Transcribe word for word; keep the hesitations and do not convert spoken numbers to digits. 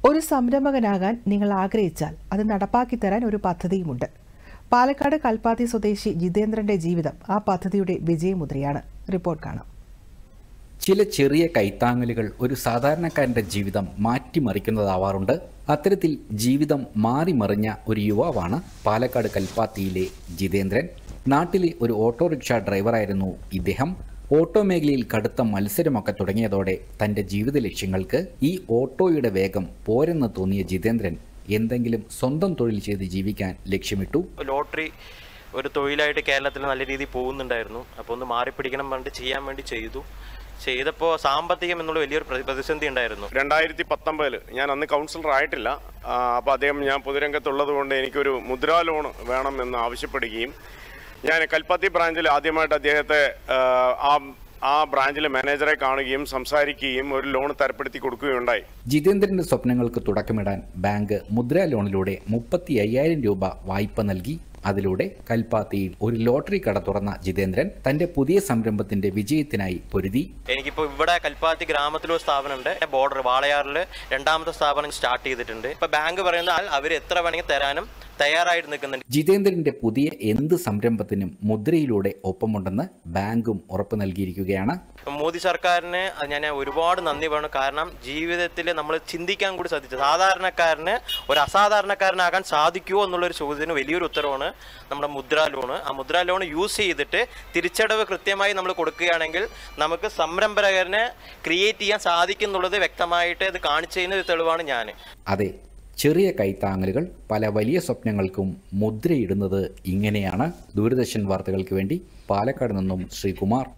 ഒരു സംരംഭകനാകാൻ നിങ്ങൾ ആഗ്രഹിച്ചാൽ അത് നടപ്പാക്കി തരാൻ ഒരു പദ്ധതിയുമുണ്ട്. പാലക്കാട് കൽപ്പാത്തി സ്വദേശി ജിതേന്ദ്രന്റെ ജീവിതം ആ പദ്ധതിയുടെ വിജയമുദ്രയാണ്. റിപ്പോർട്ട് കാണാം. ചില ചെറിയ കൈത്താങ്ങലുകൾ ഒരു സാധാരണക്കാരന്റെ ജീവിതം മാറ്റിമറിക്കുന്നതാവാറുണ്ട്. അത്തരത്തിൽ ജീവിതം മാറിമറിഞ്ഞ ഒരു യുവാവാണ് പാലക്കാട് കൽപ്പാത്തിയിലെ ജിതേന്ദ്രൻ. നാട്ടിലെ ഒരു ഓട്ടോറിക്ഷ ഡ്രൈവറായിരുന്നു ഇദ്ദേഹം. ഓട്ടോ മേഖലയിൽ കടുത്ത മത്സരമൊക്കെ തുടങ്ങിയതോടെ തൻ്റെ ജീവിത ലക്ഷ്യങ്ങൾക്ക് ഈ ഓട്ടോയുടെ വേഗം പോരെന്ന് തോന്നിയ ജിതേന്ദ്രൻ എന്തെങ്കിലും സ്വന്തം തൊഴിൽ ചെയ്ത് ജീവിക്കാൻ ലക്ഷ്യമിട്ടു. ലോട്ടറി ഒരു തൊഴിലായിട്ട് കേരളത്തിൽ നല്ല രീതിയിൽ പോകുന്നുണ്ടായിരുന്നു. അപ്പോൾ ഒന്ന് മാറിപ്പിടിക്കണം വേണ്ടി ചെയ്യാൻ വേണ്ടി ചെയ്തു. ചെയ്തപ്പോൾ സാമ്പത്തികം എന്നുള്ള വലിയൊരു പ്രതിസന്ധി ഉണ്ടായിരുന്നു. രണ്ടായിരത്തി പത്തൊമ്പതിൽ ഞാൻ അന്ന് കൗൺസിലർ ആയിട്ടില്ല. അപ്പോൾ അദ്ദേഹം ഞാൻ പൊതുരംഗത്തുള്ളത് കൊണ്ട് എനിക്കൊരു മുദ്രാ ലോൺ വേണം എന്ന് ആവശ്യപ്പെടുകയും ഞാൻ കൽപ്പാത്തി ബ്രാഞ്ചിൽ ആദ്യമായിട്ട് അദ്ദേഹത്തെ ആ ആ ബ്രാഞ്ചിലെ മാനേജറെ കാണുകയും സംസാരിക്കുകയും ഒരു ലോൺ തരപ്പെടുത്തി കൊടുക്കുകയുണ്ടായി. ജിതേന്ദ്രന്റെ സ്വപ്നങ്ങൾക്ക് തുടക്കമിടാൻ ബാങ്ക് മുദ്രാ ലോണിലൂടെ മുപ്പത്തി അയ്യായിരം രൂപ വായ്പ നൽകി. അതിലൂടെ കൽപ്പാത്തിയിൽ ഒരു ലോട്ടറി കട തുറന്ന ജിതേന്ദ്രൻ തന്റെ പുതിയ സംരംഭത്തിന്റെ വിജയത്തിനായി പൊരുതി. എനിക്കിപ്പോൾ ഇവിടെ കൽപ്പാത്തി ഗ്രാമത്തിലൊരു സ്ഥാപനമുണ്ട്. ബോർഡർ വാളയാറിൽ രണ്ടാമത്തെ സ്ഥാപനം സ്റ്റാർട്ട് ചെയ്തിട്ടുണ്ട്. ഇപ്പൊ ബാങ്ക് പറയുന്ന അവർ എത്ര വേണമെങ്കിൽ തരാനും തയ്യാറായിട്ട് നിൽക്കുന്നുണ്ട്. ജിതേന്ദ്രന്റെ പുതിയ എന്ത് സംരംഭത്തിനും മുദ്രയിലൂടെ ഒപ്പമുണ്ടെന്ന് ബാങ്കും ഉറപ്പ് നൽകിയിരിക്കുകയാണ്. മോദി സർക്കാരിന് ഞാൻ ഒരുപാട് നന്ദി വേണം. കാരണം ജീവിതത്തിൽ നമ്മൾ ചിന്തിക്കാൻ കൂടി സാധിച്ചു. സാധാരണക്കാരന് ഒരു അസാധാരണക്കാരനാകാൻ സാധിക്കുമോ എന്നുള്ളൊരു ചോദ്യത്തിന് വലിയൊരു ഉത്തരവാണ് നമ്മുടെ മുദ്രാ ലോണ്. ആ മുദ്രാ ലോൺ യൂസ് ചെയ്തിട്ട് തിരിച്ചടവ് കൃത്യമായി നമ്മൾ കൊടുക്കുകയാണെങ്കിൽ നമുക്ക് സംരംഭകരനെ ക്രിയേറ്റ് ചെയ്യാൻ സാധിക്കും എന്നുള്ളത് വ്യക്തമായിട്ട് ഇത് കാണിച്ചതിന് തെളിവാണ് ഞാൻ. അതെ, ചെറിയ കൈത്താങ്ങലുകൾ പല വലിയ സ്വപ്നങ്ങൾക്കും മുദ്രയിടുന്നത് ഇങ്ങനെയാണ്. ദൂരദർശൻ വാർത്തകൾക്ക് വേണ്ടി പാലക്കാട് നിന്നും ശ്രീകുമാർ.